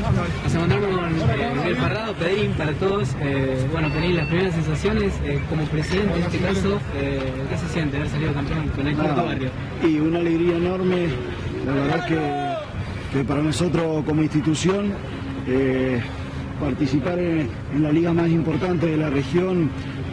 Nos encontramos con Miguel Parrado, Pedrín, para todos. Bueno, Pedrín, las primeras sensaciones como presidente en este caso, ¿qué se siente haber salido campeón con el Puerto Barrio? Y una alegría enorme, la verdad que para nosotros como institución, participar en la liga más importante de la región,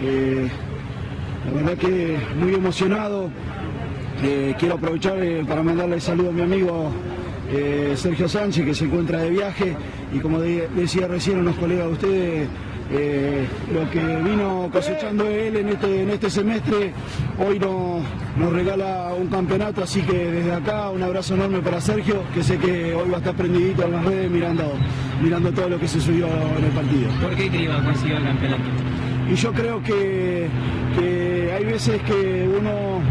la verdad que muy emocionado. Quiero aprovechar para mandarle saludo a mi amigo Sergio Sánchez, que se encuentra de viaje, y como decía recién unos colegas de ustedes, lo que vino cosechando él en este semestre, hoy nos regala un campeonato, así que desde acá un abrazo enorme para Sergio, que sé que hoy va a estar prendidito en las redes mirando todo lo que se subió en el partido. ¿Por qué Criba consiguió el campeonato? Y yo creo que hay veces que uno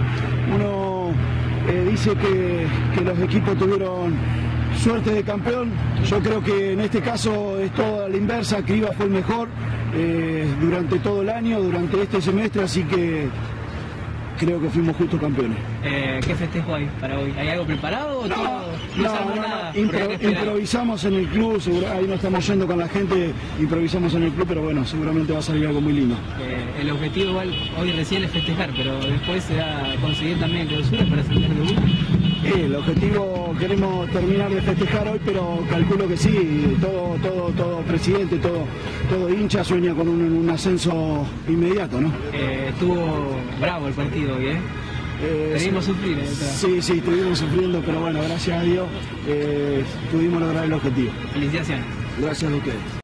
dice que los equipos tuvieron suerte de campeón. Yo creo que en este caso es todo a la inversa. Criba fue el mejor durante todo el año, durante este semestre, así que creo que fuimos justos campeones. ¿Qué festejo hay para hoy? ¿Hay algo preparado o todo? Improvisamos en el club, ahí nos estamos yendo con la gente, improvisamos en el club, pero bueno, seguramente va a salir algo muy lindo. El objetivo igual hoy recién es festejar, pero después será conseguir también clausura para salir de uno. El objetivo, queremos terminar de festejar hoy, pero calculo que sí, todo presidente, todo hincha sueña con un ascenso inmediato, ¿no? Estuvo bravo el partido hoy, ¿eh? Tuvimos sufrir. Sí, estuvimos sufriendo, pero bueno, gracias a Dios pudimos lograr el objetivo. Felicitaciones. Gracias a ustedes.